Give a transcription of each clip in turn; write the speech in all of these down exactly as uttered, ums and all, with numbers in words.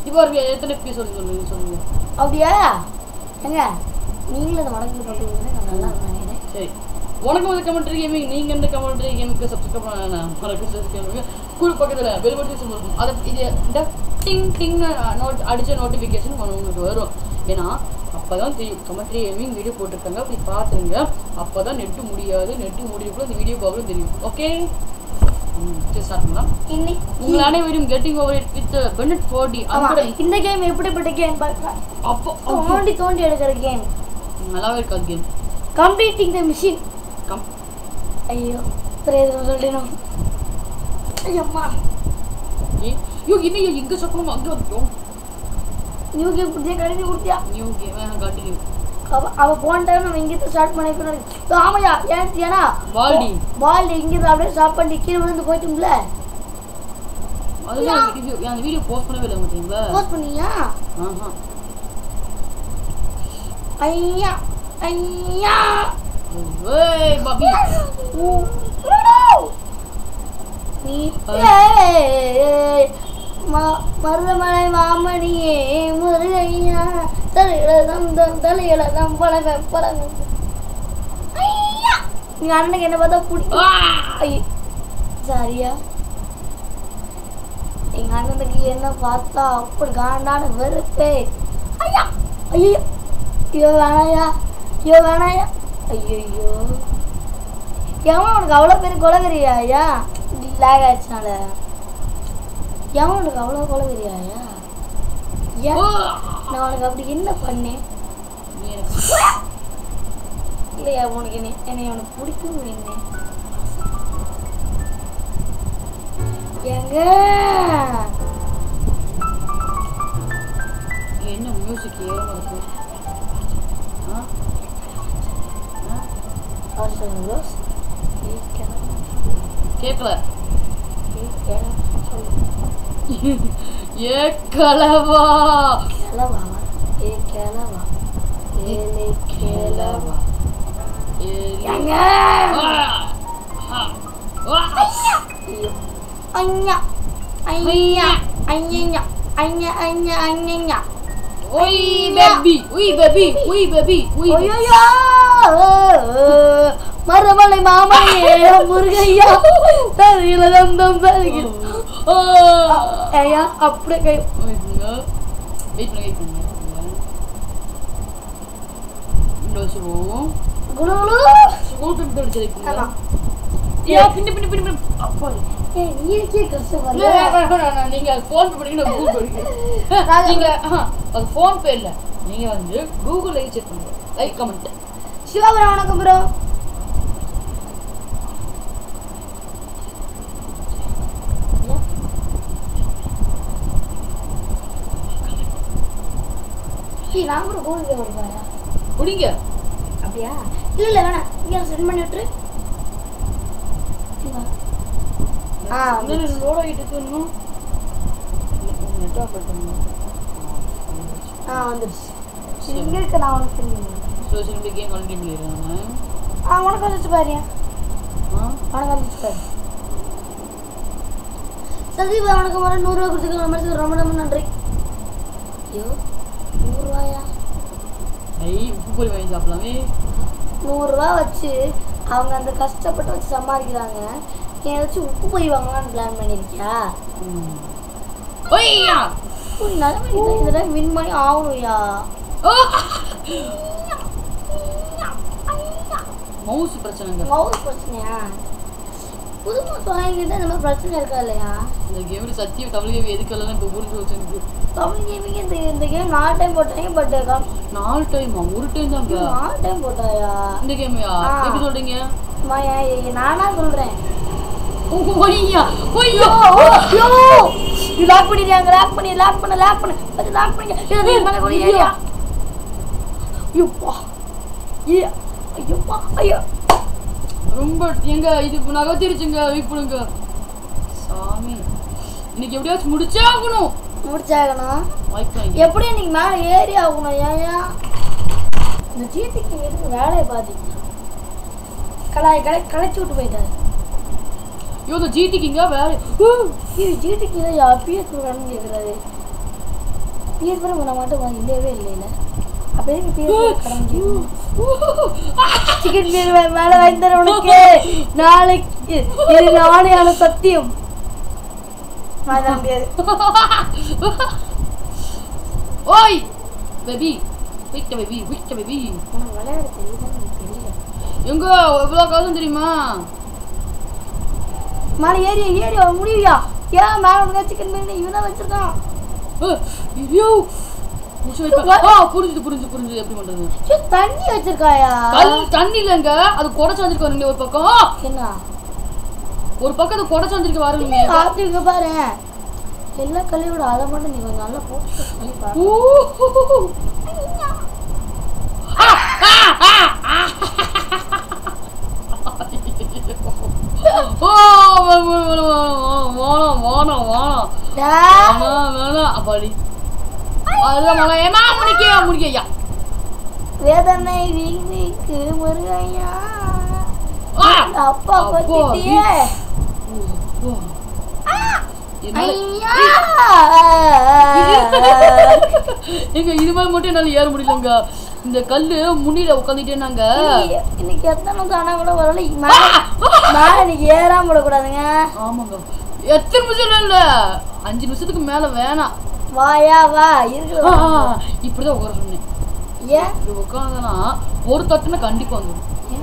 இப்போ ஒரு எத்தனை எபிசோட் சொல்லுங்க சொல்லுங்க. அப்படியா ஏங்க நீங்களும் இந்த வடக்கு போட்டுருக்கீங்க நான் நல்லா நினைக்கிறேன். சரி உனக்கு வந்து கமெண்ட்ரி கேமிங் நீங்கள் இந்த கமெண்ட்ரி கேமுக்கு சப்ஸ்கிரைப் பண்ண மறக்க சப்ஸ்கிரைப் கூழ் பக்கத்தில் பெல் பட்டன் சிம்பிள் இருக்கும். அதை இது இந்த டிங் டிங் நோட் அடித்த நோட்டிஃபிகேஷன் உங்களுக்கு வரும். ஏன்னா அப்போ தான் தெரியும் கமெண்ட்ரி கேமிங் வீடியோ போட்டிருக்காங்க. அப்படி பார்த்துருங்க. அப்போ தான் நெட்டு முடியாது. நெட்டு முடியக்குள்ள இந்த வீடியோ பார்க்கணும் தெரியும். ஓகே ஸ்டார்ட் பண்ணலாம். உங்கள் அனைவரும் getting over it with Bennett Foddy. இந்த கேம் எப்படிப்பட்ட கேம் பார்க்கலாம். அப்போ தோண்டி தோண்டி எடுக்கிற கேம் நல்லாவே இருக்காது கேம். Completing the mission. கம் ஐயோ பிரேதம் சொல்லிடணும். ஐயம்மா ஐயோ இன்னும் எங்கே சொல்லணும் அங்கே வந்துட்டோம். நியூ கேம் புடிச்சா கண்டினியூ கொடுத்தியா? New game continue. அவ அவ போன டைம் நம்ம இங்கே ஸ்டார்ட் பண்ணிக்கணும். ஆமாயா ஏன் ஏன்னா பால்டி பால்டி இங்கே அப்படியே ஸ்டாப் பண்ணி கீழே விழுந்து போயிட்டோம்ல. அதுதான் வீடியோ அந்த வீடியோ போஸ்ட் பண்ணவே இல்லை மாட்டீங்களா? போஸ்ட் பண்ணியா? ஆஹா ஐயா ஐயா ஏய் பாபி நீ மருதமலை மாமணியே முருகையா தலையிலதம் தலையிலதம் பழக பழக. நீங்க அண்ணனுக்கு என்ன பார்த்தா பிடிக்கும். சாரியா எங்க அண்ணனுக்கு என்ன பார்த்தா அப்படி காண்டான வெறுப்பே. ஐயா ஐயோ ஐயோ வேணாயா ஐயோ வேணாயா ஐயோ எவன் உனக்கு அவ்வளோ பேர் கொலவெறியா ஐயா லேக் ஆயிடுச்சுனால எவன் உனக்கு அவ்வளோ கொலவெறியாயா? ஏன் நான் உனக்கு அப்படி என்ன பண்ணேன்? இல்லையா உனக்கு என்ன என்னை உனக்கு பிடிக்கும் என்ன எங்க என்ன மியூசிக் ஏறமா இருக்கு? கேட்கல ஏ கலவா கிளவா ஏ கிளவா ஏலே கிளவா எங்க ஐயா ஐயா ஐயா ஐயா ஐயா ஐயா ஓய் பேபி ஓய் பேபி ஓய் பேபி ஓய் ஐயோ மரமலை மாமணியே முருகையா தலையில தம் தம் பழகிடு. ஐயா அப்படியே கை வெயிட் பண்ணி வெயிட் பண்ணி இன்னொரு சொல்லுவோம் குளுகுளு ஸ்கூல் டைம் படிச்சது ஆமா ஏ பின்ன பின்ன பின்ன அப்பா ஏய் நீக்கே கஷ்டப்படல. நீங்க ஃபோன் பே பண்ணீங்க கூகுள் படிங்க நீங்க அது ஃபோன் பே இல்ல நீங்க வந்து கூகுள் லைவ் செக் பண்ணுங்க லைக் கமெண்ட். சிவபுரம் வணக்கம் ப்ரோ. நான் கூட கூகுள் பே பண்ணுவாயா குடிங்க அப்படியா? இல்ல இல்ல வேணாம் இங்க சென்ட் பண்ணி விட்டுரு. ஆ வந்து லோட் ஆயிட்டு இருக்குன்னு நெட் ஆஃப் பண்ணனும். ஆ வந்துருச்சு. இங்க இருக்க நான் உனக்கு தெரியும். சோஷியல் மீடியா கேம் கண்டினியூ பண்ணிடுறேன். ஆ உனக்கு வந்துச்சு பாரு. ஆ உனக்கு வந்துச்சு பாரு. சதீப் உனக்கு வர நூறு ரூபாய் கொடுத்துக்க நம்ம ரொம்ப ரொம்ப நன்றி. ஐயோ நூறு ரூபாயா? ஐய் உப்பு பொரி வாங்கி சாப்பிடலாமே. நூறு ரூபாய் வச்சு அவங்க அந்த கஷ்டப்பட்டு வச்சு சம்பாதிக்கிறாங்க. ஏதாச்சும் உப்பு பொரி வாங்கலாம்னு பிளான் பண்ணிருக்கியா? ஒய்யா இதெல்லாம் வின் பண்ணி ஆகணும்யா. மவுஸ் பிரச்சனைங்க. மவுஸ் பிரச்சனையா? புது மவுஸ் வாங்கிக்கிட்டு இந்த மாதிரி பிரச்சனை இருக்கா இல்லையா? இந்த கேம் சத்தியம் தமிழ் கேம் எதுக்கெல்லாம் இப்போ புரிஞ்சு வச்சு தமிழ் கேமிங் இந்த இந்த கேம் நாலு டைம் போட்டாங்க. பட் நாலு டைமா? ஒரு டைம் தாங்க. நாலு டைம் போட்டாயா இந்த கேமையா? எப்படி சொல்றீங்க? நானா சொல்றேன். ஒய்யா ஒய்யா ஐயோ நீ லாக் பண்ணிடுறாங்க. லாக் பண்ணி லாக் பண்ண லாக் பண்ண அது லாக் பண்ணி இது மேல போறியா? ஐயோப்பா ஏ ஐயோப்பா ஐயோ ரொம்ப எங்க இது நகர்த்திருச்சுங்க. வெயிட் பண்ணுங்க சாமி. இன்னைக்கு எப்படியாச்சும் முடிச்சே ஆகணும். முடிச்சாகணும். எப்படி இன்னைக்கு மேலே ஏறி ஆகணும். ஏயா இந்த ஜிடிக்கு எதுக்கு வேலையை பாதி கலாய் கலை களைச்சி விட்டு போயிட்டாரு. ஐயோ இந்த ஜிடிக்குங்க வேலை. ஜிடிக்கு அப்பயே சொல்றான்னு கேட்குறாரு. பிஎஸ் பண்ண பண்ண மாட்டோம் இல்லவே இல்லைல்ல அப்படியே பிஎஸ் கடந்து சிக்கன் பிரியாணி மேல வாங்கி தர உனக்கு நாளைக்கு இது நாளையான சத்தியம் வாங்க முடியாது ஓய் பேபி விட்ட பேபி விட்ட பேபி நான் விளையாட தெரியல எங்க எவ்வளவு காசு தெரியுமா மேல ஏறி ஏறி முடியா ஏன் மேல உனக்கு சிக்கன் பிரியாணி இவன் தான் வச்சிருக்கான் ஐயோ புரிஞ்சு புரிஞ்சு புரிஞ்சு எப்படி பண்றது தண்ணி வச்சிருக்காயா தண்ணி இல்லங்க அது கொடை சாஞ்சிருக்கு ஒரு பக்கம் என்ன ஒரு பக்கம் அது கொடை சாஞ்சிருக்கு வாருங்க பாத்துக்க பாரு எல்லா கல்லையோட அதை மட்டும் நீ கொஞ்சம் நல்லா போட்டு பண்ணி பாரு வேதனை வீக்கு முருகையா அப்பா கொத்திட்டியே எங்க இது மாதிரி மட்டும் என்னால ஏற முடியலங்க இந்த கல்லு முன்னில உட்காந்துட்டேனாங்க இன்னைக்கு எத்தனை தானா கூட வரல மேல இன்னைக்கு ஏறாம விடக்கூடாதுங்க ஆமாங்க எத்தனை நிமிஷம் இல்ல அஞ்சு நிமிஷத்துக்கு மேல வேணாம் வாயா வா இருக்கு இப்படிதான் உட்கார சொன்னேன் ஏன் இப்படி உட்காந்தனா ஒரு தட்டுனா கண்டிப்பா வந்துடும்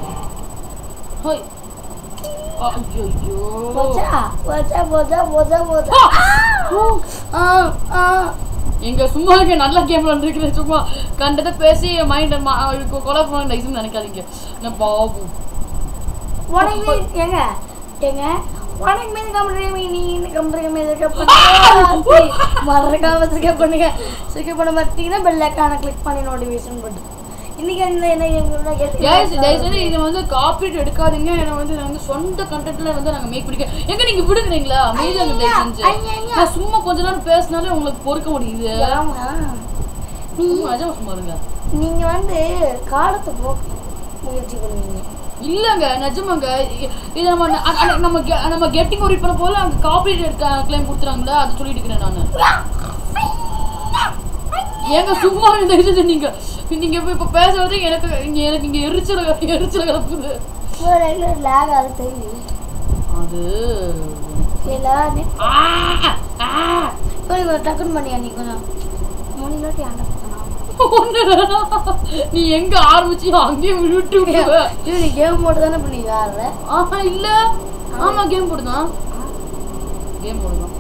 எங்க சும்மா இருக்க நல்ல கேம் விளையாண்டுருக்கிறேன் சும்மா கண்டதை பேசி மைண்ட் கொலை பண்ண நினைக்காதீங்க நான் பாவம் உனக்கு ஏங்க ஏங்க உனக்கு மீது கம்பெனி நீ கம்பெனி மீது மறக்காம சப்ஸ்கிரைப் பண்ணுங்க சப்ஸ்கிரைப் பண்ண மாட்டீங்கன்னா பெல் ஐகானை கிளிக் பண்ணி நோட்டிஃபிகேஷன் போட்டு இன்னைக்கு என்ன என்ன இது வந்து காப்பிரைட் எடுக்காதீங்க ஏன்னா வந்து நாங்கள் சொந்த கண்டென்ட்ல வந்து நாங்கள் மேக் பண்ணிக்க எங்க நீங்க விடுக்கிறீங்களா மீடியா செஞ்சு சும்மா கொஞ்ச நேரம் பேசினாலே உங்களுக்கு பொறுக்க முடியுது சும்மா இருங்க நீங்க வந்து காலத்தை போக்க முயற்சி பண்ணுவீங்க இல்லங்க நிஜமாங்க இது நம்ம நம்ம நம்ம கெட்டிங் ஒரு பண்ண போல அங்க காப்பிரைட் கிளைம் கொடுத்துறாங்களா அது சொல்லிட்டு இருக்கிறேன் நான் ஏங்க சும்மா இந்த நீங்க நீங்க இப்ப பேசுறது எனக்கு இங்க எனக்கு இங்க எரிச்சல எரிச்சல கிளப்புது லாக் அது தெரியும் அது இல்ல கொஞ்சம் டக்குன்னு பண்ணியா நீ கொஞ்சம் மணிலாட்டி ஆன நீ எங்க ஆரம்பிச்சியோ அங்கேயே விட்டு நீ கேம் போட்டு தானே பண்ணி ஆடுற ஆஹா இல்ல ஆமா கேம் போடுதான் கேம் போடுதான்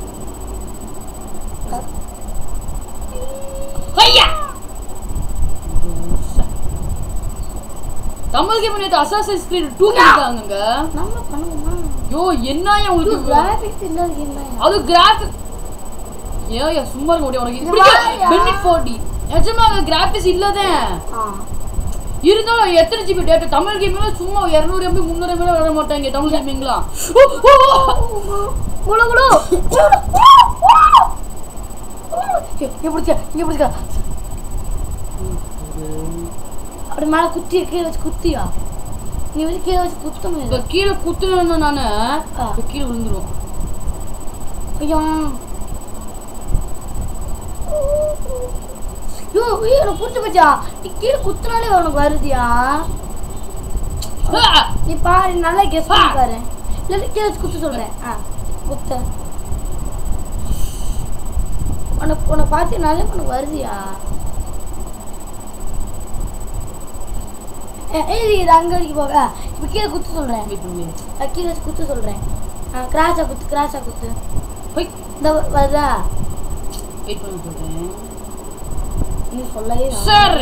ஐயா தமிழ் கேம் நேத்து அசாசின்ஸ் கிரீட் டூ கேட்டாங்கங்க நம்ம பண்ணுமா யோ என்னயா உங்களுக்கு கிராபிக்ஸ் இல்ல என்ன அது கிராபிக் ஏயா சும்மா இருக்க முடியும் உனக்கு இப்படி பெனிட் forty நிஜமா கிராபிக்ஸ் இல்லதே இருந்தாலும் எத்தனை ஜிபி டேட்டா தமிழ் கேமிங்ல சும்மா இருநூறு எம்பி முந்நூறு எம்பி விட மாட்டாங்க தமிழ் கேமிங்ல குளு குளு இங்க புடிச்ச இங்க புடிச்ச அப்படி மேல குத்தி கீழே வச்சு குத்தியா நீ வந்து கீழே வச்சு குத்தணும் இப்ப கீழே குத்துனா நானு கீழே விழுந்துரும் ஐயா யோ வீர புடிச்சு பச்சா நீ கீழே குத்துனாலே உனக்கு வருதியா நீ பாரு நல்லா கெஸ் பண்ணி பாரு இல்ல கீழே வச்சு குத்து சொல்றேன் ஆ குத்து உனக்கு உனக்கு பார்த்தீங்கனாலே உனக்கு வருதியா ஏய் இது அங்கே வரைக்கும் போக இப்போ கீழே குத்து சொல்கிறேன் கீழே வச்சு குத்து சொல்கிறேன் ஆ கிராஸாக குத்து கிராஸாக குத்து போய் இந்த வருதா வெயிட் பண்ண சொல்கிறேன் நீ சொல்லவே சரி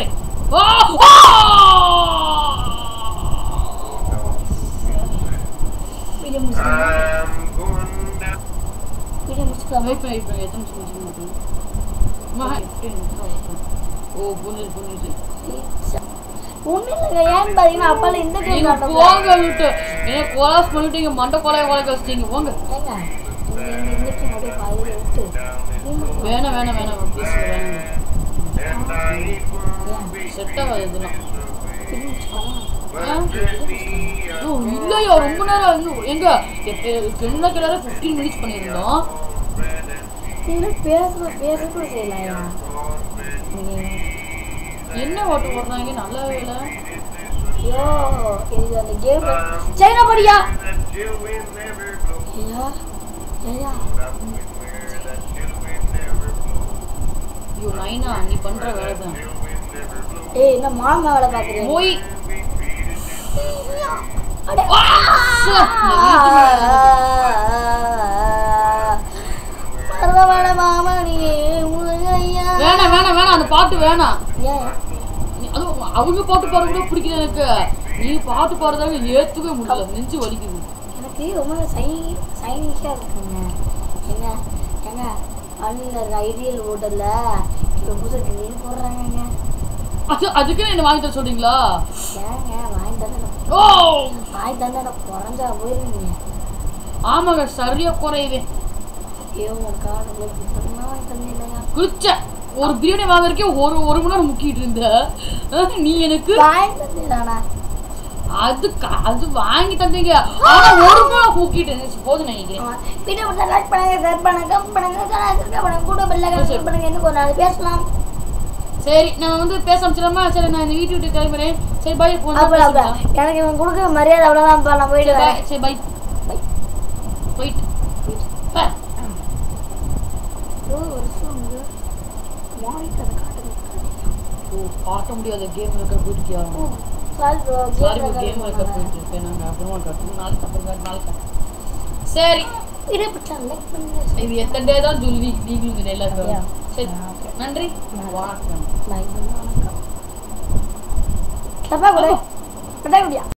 வீடியோ முடிச்சுக்கலாம் வீடியோ முடிச்சுக்கலாம் வெயிட் பண்ண வெயிட் பண்ண எத்தனை நிமிஷம் முடிச்சு ஓ புரிஞ்சு புரிஞ்சு ஒன்றும் இல்லைங்க ஏன்னு பார்த்தீங்கன்னா அப்பால இந்த கேம் போங்க விட்டு ஏன்னா கொலாஸ் பண்ணிட்டீங்க மண்டை கொலைய கொலைக்க வச்சிட்டீங்க போங்க இந்த கேம் அப்படியே பாதியில் விட்டு வேணாம் வேணாம் வேணாம் ப்ளீஸ் வேணாம் செட் ஆகாது இதெல்லாம் இல்லையா ரொம்ப நேரம் எங்க என்ன கிட்ட ஃபிஃப்டீன் மினிட்ஸ் பண்ணியிருந்தோம் இன்னும் பேச பேச கூட செய்யலையா என்ன ஓட்டு போடுறாங்க நல்ல வேலை. ஐயோ இது அந்த கேம் சைனா படியா ஐயா ஐயா ஐயோ நைனா நீ பண்ற வேலை தான். ஏய் என்ன மாமா வேலை பாக்குறீங்க போய் அட பரவாயில்லை மாமா நீ வேணாம் வேணாம் வேணாம் அந்த பாட்டு வேணாம். ஏன் அது அவங்க பாட்டு பாட கூட பிடிக்கல எனக்கு. நீ பாட்டு பாடுறதால ஏத்துக்கவே முடியல, நெஞ்சு வலிக்குது. எனக்கு ரொம்ப சை சைனிஷாக இருக்குங்க. என்ன ஏங்க அண்ணில் இருக்க ஐடியல் ஹோட்டலில் இப்போ புதுசு கிளீன் போடுறாங்கங்க. அது அதுக்குன்னு என்ன வாங்கி தர சொல்றீங்களா? ஏங்க வாங்கி தந்தேன் ஓ வாங்கி தந்தேன் குறைஞ்சா போயிருந்தீங்க. ஆமாங்க சரியா குறையுது. ஐயோ உங்கள் கார்டு வாங்கி தந்தேன் இல்லையா குளிச்ச ஒரு பிரியாணி வாங்குறதுக்கே ஒரு ஒரு மணி நேரம் முக்கிட்டு இருந்த நீ எனக்கு வாங்கி தந்தேன். அது அது வாங்கி தந்தீங்க ஆனா ஒரு மணி நேரம் முக்கிட்டு போதும் நினைக்கிறேன். வீடியோ பிடிச்சா லைக் பண்ணுங்க, ஷேர் பண்ணுங்க, கமெண்ட் பண்ணுங்க, சப்ஸ்கிரைப் பண்ணுங்க, கூட பெல் ஐகான் பண்ணுங்க. இன்னும் ஒரு நாள் பேசலாம். சரி நான் வந்து பேச ஆரம்பிச்சிடலாமா? சரி நான் இந்த வீட்டு விட்டு கிளம்புறேன். சரி பை. எனக்கு இவன் கொடுக்குற மரியாதை அவ்வளோதான். நான் போயிடுவேன். சரி பை பை போயிட்டு காட்ட முடியாத கேம் இருக்க போயிட்டியா? சாரி ப்ரோ கேம் இருக்க போயிட்டு இருக்கேன். நாங்கள் அப்புறமா கட்டணும். நாளைக்கு அப்புறம் நாளைக்கு சரி வீடியோ பிடிச்சா லைக் பண்ணுங்க. இது எத்தனை டே தான் சொல்லி நீங்களும் எல்லாருக்கும் சரி நன்றி வணக்கம். லைக் பண்ணுங்க. வணக்கம். தப்பா கூட கட்டாய முடியா